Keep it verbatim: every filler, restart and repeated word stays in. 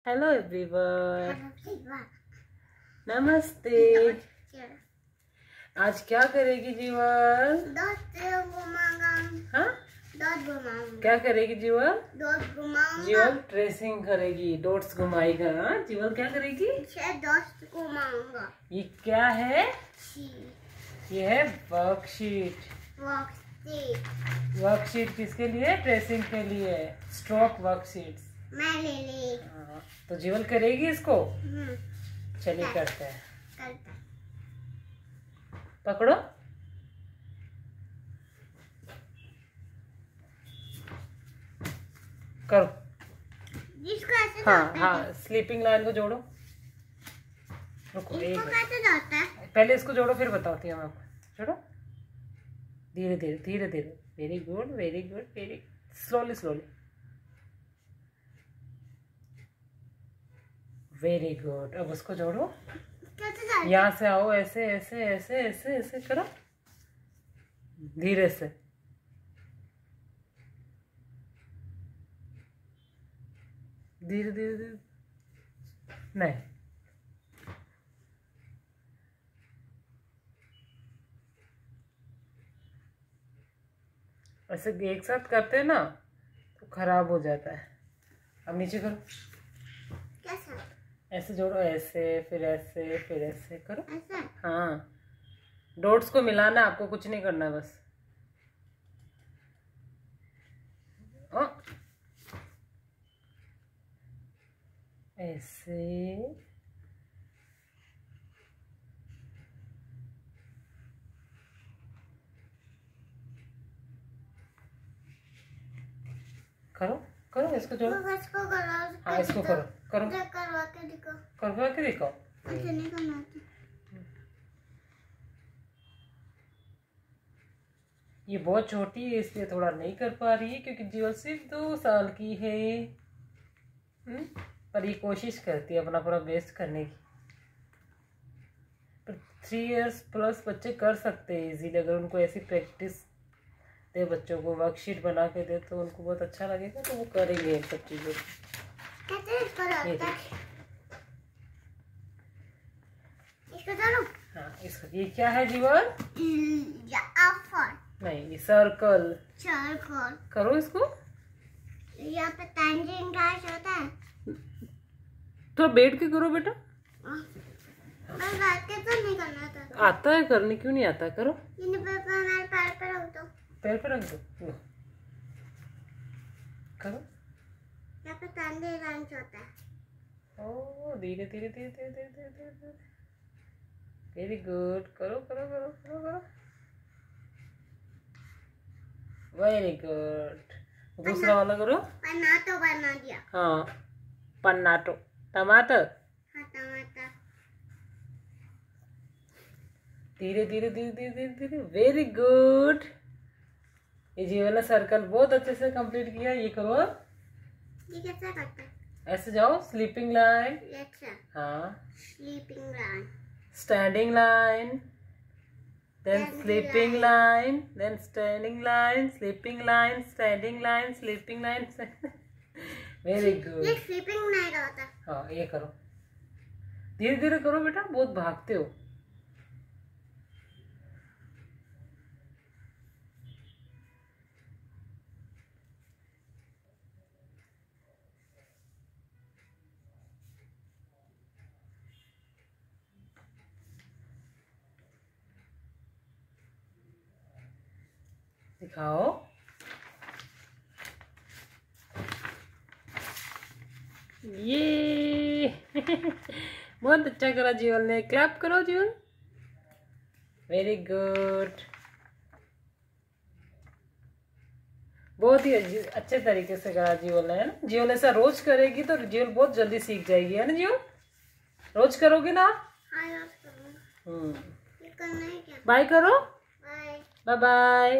Hello everyone, नमस्ते। आज क्या करेगी जीवन? हाँ, क्या करेगी जीवन? जीवन ट्रेसिंग करेगी, डॉट्स घुमाएगा। हाँ, जीवन क्या करेगी? घुमाऊंगा। ये क्या है? ये है वर्कशीट। वर्कशीट किसके लिए? ट्रेसिंग के लिए। स्ट्रोक वर्कशीट मैं ले ली। हाँ, तो जीवन करेगी इसको। चलिए करते हैं। करते। पकड़ो। करो। जिसको ऐसे हाँ हाँ, स्लीपिंग लाइन को जोड़ो। रुको, एक कैसे जाता है? पहले इसको जोड़ो फिर बताती हूँ आपको। जोड़ो धीरे धीरे धीरे धीरे। Very good very good very slowly slowly. Very good. अब उसको जोड़ो। कैसे जाता है? यहाँ से आओ, ऐसे ऐसे ऐसे ऐसे ऐसे करो, धीरे से। धीरे धीरे धीरे नहीं, ऐसे एक साथ करते हैं ना तो खराब हो जाता है। अब नीचे करो। कैसे? ऐसे जोड़ो, ऐसे फिर ऐसे फिर ऐसे करो। ऐसे? हाँ, डॉट्स को मिलाना, आपको कुछ नहीं करना, बस ओ, ऐसे करो करो, इसको जोड़ो। इसको करो। हाँ, इसको करो करो करवा के दिखाओ। करवा के दिखाओ। ऐसे नहीं करना था। ये बहुत छोटी है इसलिए थोड़ा नहीं कर पा रही है, क्योंकि जीवन सिर्फ दो साल की है। हुँ? पर ये कोशिश करती है अपना पूरा बेस्ट करने की। पर थ्री इयर्स प्लस बच्चे कर सकते हैं इजीली, अगर उनको ऐसी प्रैक्टिस दे, बच्चों को वर्कशीट बना के दे तो उनको बहुत अच्छा लगेगा, तो वो करेंगे इन सब चीज़ों को। कैसे इसको ये रखता है? देखिए। इसको डालो। हाँ, इसका ये क्या है जीवन? या अफर। नहीं, ये सर्कल। सर्कल। करो इसको। यहाँ पे टैंजिंग गाइस होता है। तो बैठ के करो बेटा। मैं बैठ के तो नहीं करना था। आता है करने, क्यों नहीं आता है? करो। इन पे पैर पैर पे रख दो। पैर पे रख दो। लो। करो। यहाँ पे टैंजिंग गाइस होता है। ओ, धीरे धीरे धीरे धीरे धीरे धीरे धीरे धीरे। Very good. करो करो करो करो करो। Very good. दूसरा वाला करो। टमाटो बना दिया। हाँ, पन्नाटो, टमाटर। हाँ, टमाटर। धीरे धीरे धीरे धीरे धीरे धीरे। Very good. ये जीवन ने सर्कल बहुत अच्छे से कंप्लीट किया। ये करो। ये कैसे करता है? ऐसे जाओ, स्लीपिंग लाइन। अच्छा। हाँ, sleeping line. Standing line, then sleeping line, then standing line, sleeping line, standing line, sleeping line. Very good. ये स्लीपिंग नहीं होता। हाँ, ये करो। धीरे धीरे करो बेटा, बहुत भागते हो। दिखाओ। ये बहुत अच्छा करा जीवन ने। क्लैप करो जीवन। Very good. बहुत ही अच्छे तरीके से करा जीवन ने, है ना? जीवन ऐसा रोज करेगी तो जीवन बहुत जल्दी सीख जाएगी, है ना जीवन? रोज करोगे ना? हाँ, रोज करूँगा। हम्म। ये करना है क्या? बाय करो। बाय। Bye bye.